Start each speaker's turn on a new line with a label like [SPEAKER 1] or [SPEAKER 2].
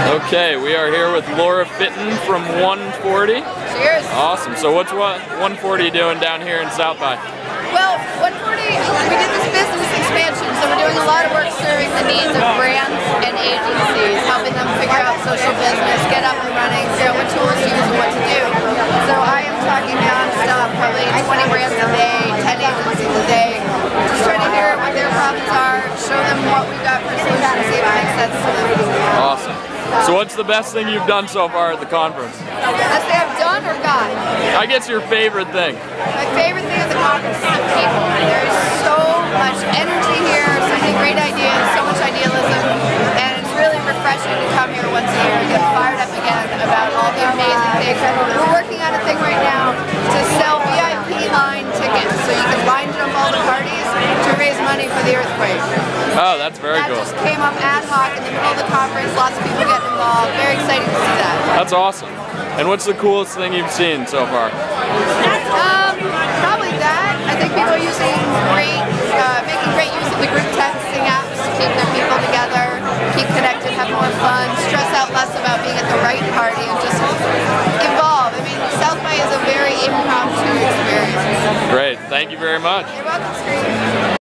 [SPEAKER 1] Okay, we are here with Laura Fitton from 140.
[SPEAKER 2] Cheers.
[SPEAKER 1] Awesome. So what's 140 doing down here in South by?
[SPEAKER 2] Well, 140, we did this business expansion, so we're doing a lot of work serving the needs of brands and agencies, helping them figure out social business, get up and running, figure out what tools to use and what to do. So I am talking non-stop, probably 20 brands a day, 10 agencies a day, just trying to hear what their problems are, show them what we've got for solutions, see if it makes sense to them.
[SPEAKER 1] Awesome. So what's the best thing you've done so far at the conference?
[SPEAKER 2] Best thing I've done or got?
[SPEAKER 1] I guess your favorite thing.
[SPEAKER 2] My favorite thing at the conference is the people. There's so much energy here, so many great ideas, so much idealism, and it's really refreshing to come here once a year and get fired up again about all the amazing things. We're working on a thing right now to sell VIP line tickets, so you can line jump all the parties to raise money for the earthquake.
[SPEAKER 1] Oh, that's very cool.
[SPEAKER 2] That just came up ad hoc in the middle of the conference, lots of people getting involved. Very exciting to see that.
[SPEAKER 1] That's awesome. And what's the coolest thing you've seen so far?
[SPEAKER 2] Probably that. I think people are using making great use of the group texting apps to keep their people together, keep connected, have more fun, stress out less about being at the right party, and just evolve. I mean, South by is a very impromptu experience.
[SPEAKER 1] Great. Thank you very much.
[SPEAKER 2] You're welcome, Screen.